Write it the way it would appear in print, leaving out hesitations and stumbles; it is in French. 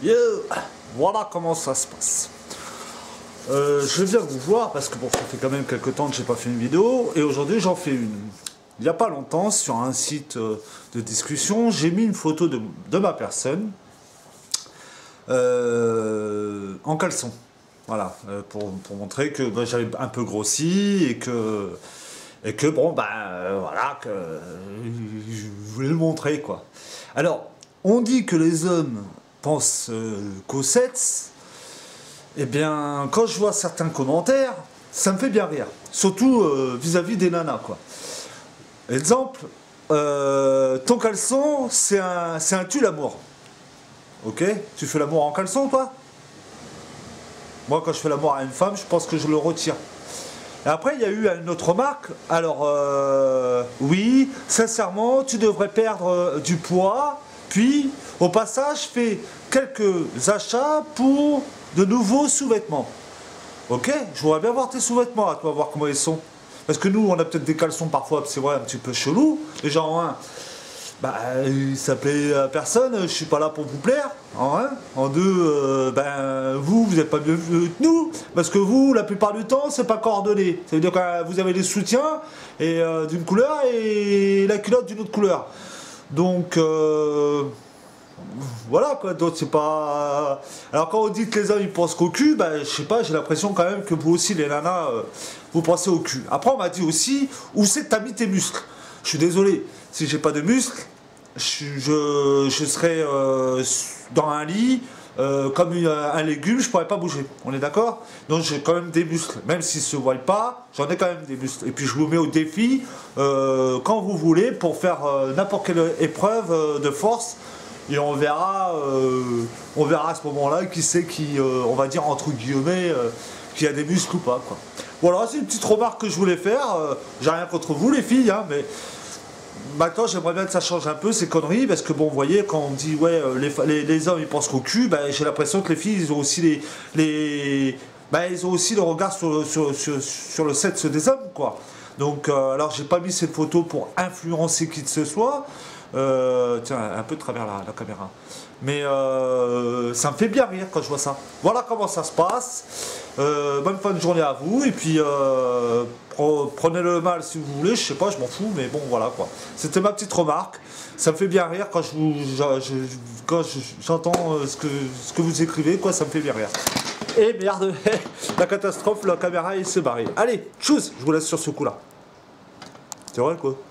Yo, voilà comment ça se passe. Je viens vous voir parce que bon, ça fait quand même quelques temps que j'ai pas fait une vidéo et aujourd'hui j'en fais une. Il n'y a pas longtemps, sur un site de discussion, j'ai mis une photo de ma personne en caleçon. Voilà, pour montrer que bah, j'avais un peu grossi et que bon, ben voilà, que je voulais le montrer quoi. Alors, on dit que les hommes pensent qu'au sexe. Eh bien, quand je vois certains commentaires, ça me fait bien rire. Surtout vis-à-vis des nanas, quoi. Exemple, ton caleçon, c'est un tue-l'amour. Ok? Tu fais l'amour en caleçon, toi? Moi, quand je fais l'amour à une femme, je pense que je le retire. Et après, il y a eu une autre remarque. Alors, oui, sincèrement, tu devrais perdre du poids. Puis, au passage, fais quelques achats pour de nouveaux sous-vêtements. Ok, je voudrais bien voir tes sous-vêtements, à toi, voir comment ils sont. Parce que nous, on a peut-être des caleçons parfois, c'est vrai, un petit peu chelou. Déjà, en un, bah, ça plaît à personne, je suis pas là pour vous plaire. En un. En deux, ben, vous n'êtes pas mieux que nous. Parce que vous, la plupart du temps, c'est pas coordonné. Ça veut dire que vous avez les soutiens et d'une couleur et la culotte d'une autre couleur. Donc, voilà quoi, donc c'est pas. Alors quand on dit que les hommes ils pensent qu'au cul, bah je sais pas, j'ai l'impression quand même que vous aussi les nanas, vous pensez au cul. Après on m'a dit aussi, où c'est que t'as mis tes muscles? Je suis désolé, si j'ai pas de muscles, je serais dans un lit, comme un légume, je pourrais pas bouger. On est d'accord? Donc j'ai quand même des muscles, même s'ils se voient pas, j'en ai quand même des muscles. Et puis je vous mets au défi quand vous voulez pour faire n'importe quelle épreuve de force. Et on verra à ce moment-là qui c'est qui, on va dire entre guillemets, qui a des muscles ou pas, quoi. Voilà, c'est une petite remarque que je voulais faire. J'ai rien contre vous les filles, hein, mais maintenant j'aimerais bien que ça change un peu ces conneries, parce que bon, vous voyez, quand on dit ouais, les hommes ils pensent qu'au cul, bah, j'ai l'impression que les filles ils ont aussi ils ont aussi le regard sur le sexe des hommes, quoi. Donc, alors j'ai pas mis cette photo pour influencer qui que ce soit. Tiens, un peu de travers la caméra. Mais ça me fait bien rire quand je vois ça. Voilà comment ça se passe. Bonne fin de journée à vous. Et puis, prenez le mal si vous voulez. Je sais pas, je m'en fous. Mais bon, voilà quoi. C'était ma petite remarque. Ça me fait bien rire quand j'entends ce que vous écrivez. Quoi, ça me fait bien rire. Et merde, la catastrophe, la caméra, il s'est barré. Allez, chose, je vous laisse sur ce coup-là. C'est vrai quoi.